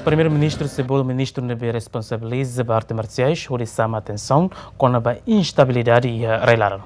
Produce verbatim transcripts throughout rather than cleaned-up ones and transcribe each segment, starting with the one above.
Primeiro-Ministro Cebola, ministro nebe responsabiliza a artes marciais, onde chama atenção com a instabilidade e a relaram.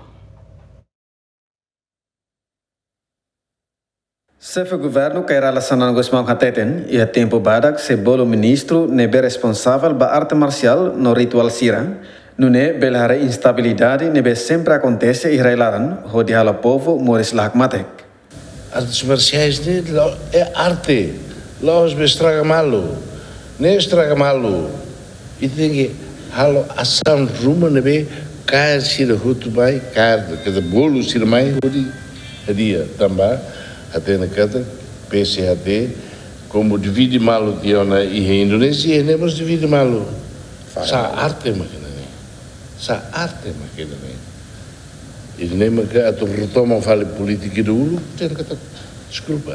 Chefe do governo que era relacionado com os Hateten e a tempo badak Cebola, ministro nebe responsável da arte marcial no ritual sira, não é belhara instabilidade nebe sempre acontece e relaram, onde o povo moris lahmatek. Artes marciais é arte, lá os estraga malo, nem estraga malo, e tem que halo ação ruma nebe cair sira hutu bai, cair cada bolo sira mai hodi dia também até na cada P C H D como divide malo que é na Indonésia nemos divide malo sa arte makina ne sa arte makina ne e nem que a tu retoma fale política dulu tem que desculpa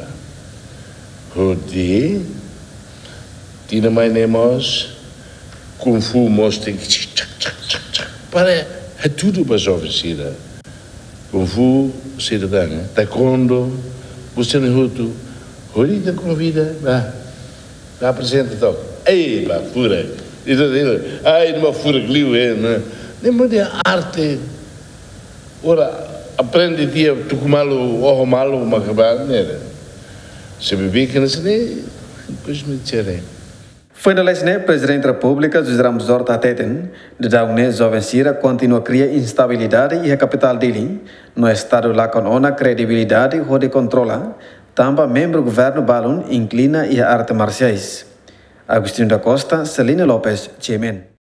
hodi tina mai nemos kung fu mostra que para é tudo para oferecer kung fu cidadã taekwondo você não hutu hoje te convida vá vá apresenta então ei vá fura isso dele ai numa fura que liu é né nem de arte ora aprende dia tu malo o malo uma cabana né se bebe que não se nem coisa me tirei. Foi na lei, Presidente da República, José Ramos Horta Hateten, de Daune Jovem Sira continua a criar instabilidade e a capital dele, no estado lá com ona credibilidade onde controla, também membro do governo Balun inclina e a arte marciais. Agostinho da Costa, Celina Lopes, Chemen.